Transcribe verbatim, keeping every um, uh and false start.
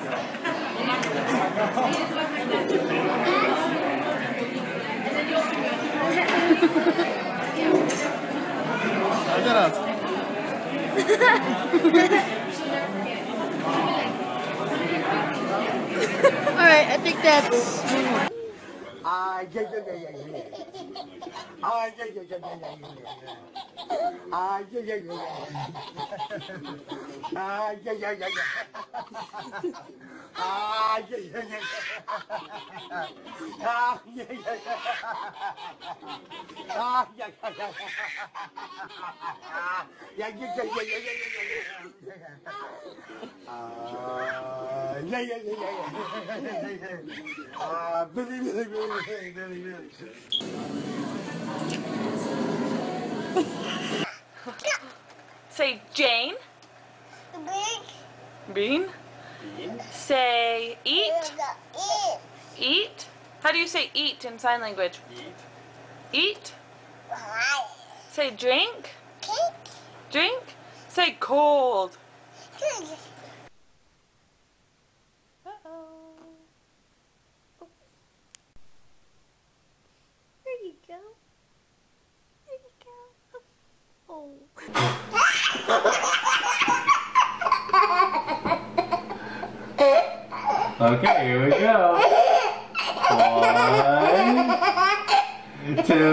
Teraz. Alright, I think that's... Ah, yeah, yeah, yeah, yeah, yeah. Ah, yeah, yeah, yeah, yeah, yeah, yeah. Ah, yeah, yeah, yeah, yeah. Ah, yeah, yeah, yeah, yeah. Ah, yeah, yeah, yeah. Ah, yeah, yeah, yeah. Ah, yeah, yeah, yeah. Yeah, yeah, yeah, yeah, yeah, yeah, yeah. Ah, yeah, yeah, yeah, yeah. Ah, really, really, really, really, really. Say Jane. Bean. Bean. Bean. Say eat. Eat. Eat. How do you say eat in sign language? Eat. Eat. Hi. Say drink. Cake. Drink. Say cold. Drink. Uh-oh. There you go. There you go. Oh. Okay, here we go. One, two.